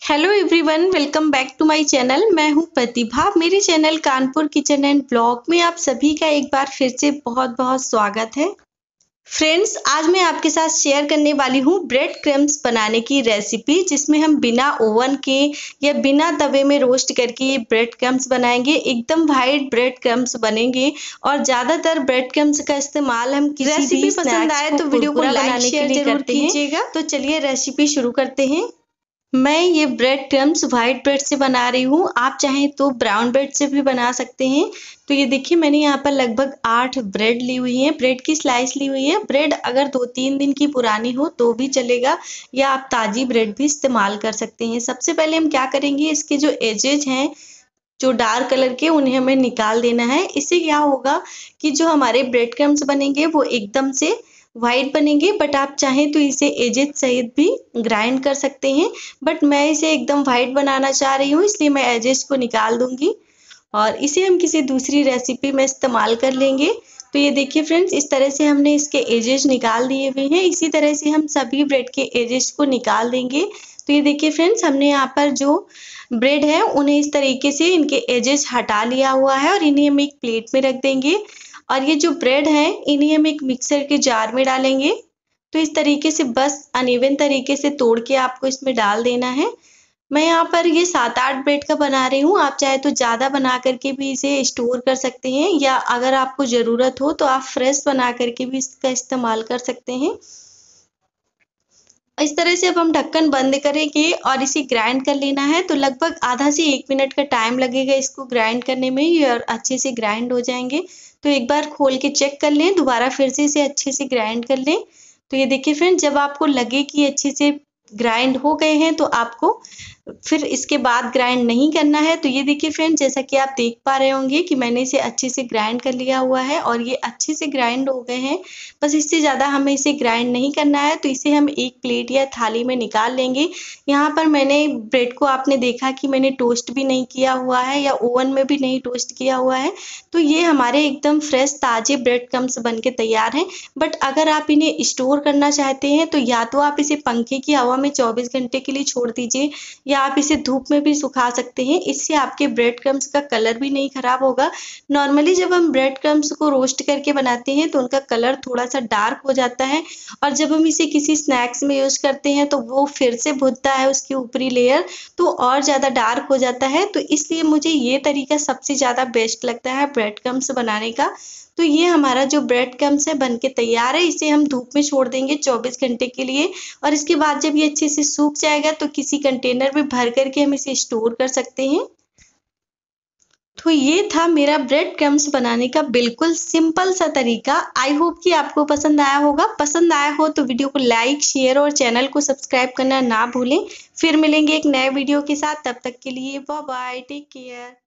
Hello everyone, welcome back to my channel. मैं हूं प्रतिभा। मेरे channel Kanpur kitchen and blog में आप सभी का एक बार फिर से बहुत बहुत स्वागत है। फ्रेंड्स, आज मैं आपके साथ शेयर करने वाली हूं ब्रेड क्रम्स बनाने की रेसिपी, जिसमें हम बिना ओवन के या बिना तवे में रोस्ट करके ये ब्रेड क्रम्स बनाएंगे। एकदम वाइट ब्रेड क्रम्स बनेंगे और ज़्यादातर ब्रेड क्रम्स का इस्तेमाल हम किसी भी पसंद आए तो वीडियो को लाइक शेयर जरूर कीजिएगा। तो चलिए रेसिपी शुरू करते हैं। मैं ये ब्रेड क्रम्स वाइट ब्रेड से बना रही हूँ। आप चाहें तो ब्राउन ब्रेड से भी बना सकते हैं। तो ये देखिए, मैंने यहाँ पर लगभग 8 ब्रेड ली हुई है, ब्रेड की स्लाइस ली हुई है। ब्रेड अगर 2-3 दिन की पुरानी हो तो भी चलेगा, या आप ताज़ी ब्रेड भी इस्तेमाल कर सकते हैं। सबसे पहले हम क्या करेंगे, इसके जो एजेज हैं जो डार्क कलर के, उन्हें हमें निकाल देना है। इससे क्या होगा कि जो हमारे ब्रेड क्रम्स बनेंगे वो एकदम से वाइट बनेंगे। बट आप चाहें तो इसे एजेज सहित भी ग्राइंड कर सकते हैं, बट मैं इसे एकदम वाइट बनाना चाह रही हूँ, इसलिए मैं एजेज को निकाल दूंगी और इसे हम किसी दूसरी रेसिपी में इस्तेमाल कर लेंगे। तो ये देखिए फ्रेंड्स, इस तरह से हमने इसके एजेस निकाल दिए हुए हैं। इसी तरह से हम सभी ब्रेड के एजेस को निकाल देंगे। तो ये देखिए फ्रेंड्स, हमने यहाँ पर जो ब्रेड है उन्हें इस तरीके से इनके एजेस हटा लिया हुआ है और इन्हें हम एक प्लेट में रख देंगे। और ये जो ब्रेड है इन्हें हम एक मिक्सर के जार में डालेंगे। तो इस तरीके से बस अनइवन तरीके से तोड़ के आपको इसमें डाल देना है। मैं यहाँ पर ये 7-8 ब्रेड का बना रही हूँ। आप चाहे तो ज़्यादा बना करके भी इसे स्टोर कर सकते हैं, या अगर आपको ज़रूरत हो तो आप फ्रेश बना करके भी इसका इस्तेमाल कर सकते हैं। इस तरह से अब हम ढक्कन बंद करेंगे और इसे ग्राइंड कर लेना है। तो लगभग आधा से 1 मिनट का टाइम लगेगा इसको ग्राइंड करने में, ये और अच्छे से ग्राइंड हो जाएंगे। तो एक बार खोल के चेक कर लें, दोबारा फिर से इसे अच्छे से ग्राइंड कर लें। तो ये देखिए फ्रेंड, जब आपको लगे कि अच्छे से ग्राइंड हो गए हैं तो आपको फिर इसके बाद ग्राइंड नहीं करना है। तो ये देखिए फ्रेंड, जैसा कि आप देख पा रहे होंगे कि मैंने इसे अच्छे से ग्राइंड कर लिया हुआ है और ये अच्छे से ग्राइंड हो गए हैं। बस इससे ज़्यादा हमें इसे ग्राइंड नहीं करना है। तो इसे हम एक प्लेट या थाली में निकाल लेंगे। यहाँ पर मैंने ब्रेड को, आपने देखा कि मैंने टोस्ट भी नहीं किया हुआ है या ओवन में भी नहीं टोस्ट किया हुआ है। तो ये हमारे एकदम फ्रेश ताज़े ब्रेड क्रम्स बन के तैयार हैं। बट अगर आप इन्हें स्टोर करना चाहते हैं तो या तो आप इसे पंखे की हवा में 24 घंटे के लिए छोड़ दीजिए, या आप इसे धूप में भी सुखा सकते हैं। इससे आपके ब्रेड क्रम्स का कलर भी नहीं खराब होगा। नॉर्मली जब हम ब्रेड क्रम्स को रोस्ट करके बनाते हैं तो उनका कलर थोड़ा सा डार्क हो जाता है, और जब हम इसे किसी स्नैक्स में यूज करते हैं तो वो फिर से भुनता है उसकी ऊपरी लेयर, तो और ज़्यादा डार्क हो जाता है। तो इसलिए मुझे ये तरीका सबसे ज़्यादा बेस्ट लगता है ब्रेड क्रम्स बनाने का। तो ये हमारा जो ब्रेड क्रम्स है बन के तैयार है। इसे हम धूप में छोड़ देंगे 24 घंटे के लिए, और इसके बाद जब ये अच्छे से सूख जाएगा तो किसी कंटेनर में भर करके हम इसे स्टोर कर सकते हैं। तो ये था मेरा ब्रेड क्रम्स बनाने का बिल्कुल सिंपल सा तरीका। आई होप कि आपको पसंद आया होगा। पसंद आया हो तो वीडियो को लाइक, शेयर और चैनल को सब्सक्राइब करना ना भूलें। फिर मिलेंगे एक नए वीडियो के साथ। तब तक के लिए बाय बाय, टेक केयर।